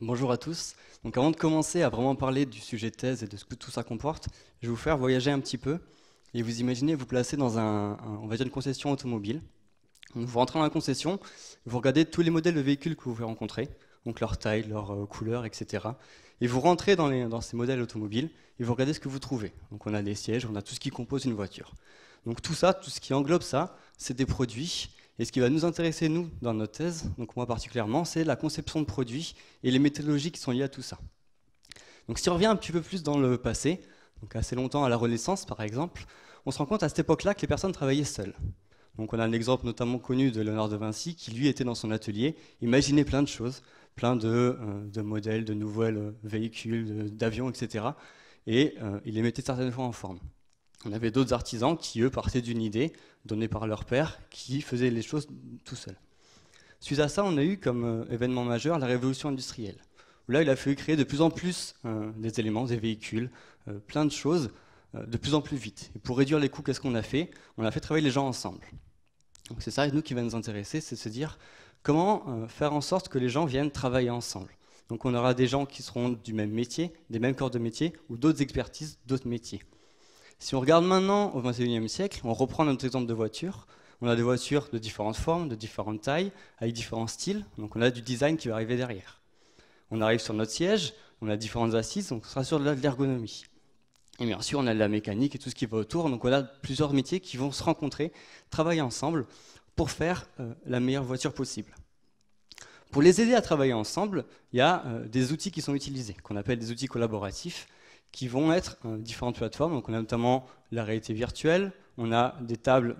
Bonjour à tous. Donc avant de commencer à vraiment parler du sujet de thèse et de ce que tout ça comporte, je vais vous faire voyager un petit peu et vous imaginez vous placer dans on va dire une concession automobile. Donc vous rentrez dans la concession, vous regardez tous les modèles de véhicules que vous pouvez rencontrer, donc leur taille, leur couleur, etc. Et vous rentrez dans ces modèles automobiles et vous regardez ce que vous trouvez. Donc on a des sièges, on a tout ce qui compose une voiture. Donc tout ça, tout ce qui englobe ça, c'est des produits. Et ce qui va nous intéresser, nous, dans notre thèse, donc moi particulièrement, c'est la conception de produits et les méthodologies qui sont liées à tout ça. Donc si on revient un petit peu plus dans le passé, donc assez longtemps à la Renaissance par exemple, on se rend compte à cette époque-là que les personnes travaillaient seules. Donc on a un exemple notamment connu de Léonard de Vinci qui lui était dans son atelier, imaginait plein de choses, plein de modèles, de nouveaux véhicules, d'avions, etc. Et il les mettait certaines fois en forme. On avait d'autres artisans qui, eux, partaient d'une idée donnée par leur père, qui faisaient les choses tout seuls. Suite à ça, on a eu comme événement majeur la révolution industrielle. Là, il a fallu créer de plus en plus des éléments, des véhicules, plein de choses, de plus en plus vite. Et pour réduire les coûts, qu'est-ce qu'on a fait? On a fait travailler les gens ensemble. Donc c'est ça, nous, qui va nous intéresser, c'est de se dire comment faire en sorte que les gens viennent travailler ensemble. Donc on aura des gens qui seront du même métier, des mêmes corps de métier, ou d'autres expertises, d'autres métiers. Si on regarde maintenant au XXIe siècle, on reprend notre exemple de voiture. On a des voitures de différentes formes, de différentes tailles, avec différents styles. Donc on a du design qui va arriver derrière. On arrive sur notre siège, on a différentes assises, donc ce sera sur de l'ergonomie. Et bien sûr, on a de la mécanique et tout ce qui va autour. Donc on a plusieurs métiers qui vont se rencontrer, travailler ensemble pour faire la meilleure voiture possible. Pour les aider à travailler ensemble, il y a des outils qui sont utilisés, qu'on appelle des outils collaboratifs, qui vont être différentes plateformes. Donc on a notamment la réalité virtuelle, on a des tables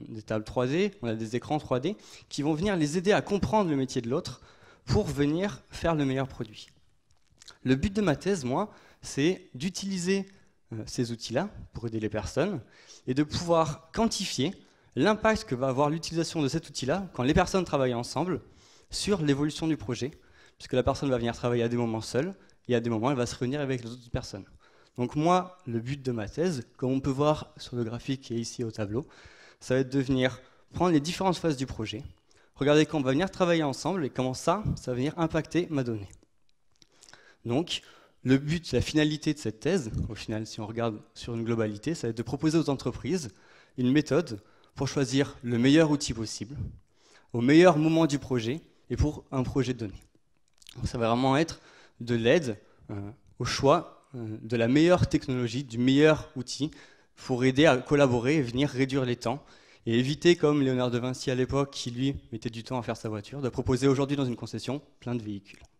3D, on a des écrans 3D qui vont venir les aider à comprendre le métier de l'autre pour venir faire le meilleur produit. Le but de ma thèse, moi, c'est d'utiliser ces outils-là pour aider les personnes et de pouvoir quantifier l'impact que va avoir l'utilisation de cet outil-là quand les personnes travaillent ensemble sur l'évolution du projet, puisque la personne va venir travailler à des moments seule et à des moments, elle va se réunir avec les autres personnes. Donc moi, le but de ma thèse, comme on peut voir sur le graphique qui est ici au tableau, ça va être de venir prendre les différentes phases du projet, regarder quand on va venir travailler ensemble et comment ça va venir impacter ma donnée. Donc, le but, la finalité de cette thèse, au final, si on regarde sur une globalité, ça va être de proposer aux entreprises une méthode pour choisir le meilleur outil possible, au meilleur moment du projet et pour un projet donné. Donc, ça va vraiment être de l'aide au choix de la meilleure technologie, du meilleur outil pour aider à collaborer et venir réduire les temps et éviter, comme Léonard de Vinci à l'époque, qui lui mettait du temps à faire sa voiture, de proposer aujourd'hui dans une concession plein de véhicules.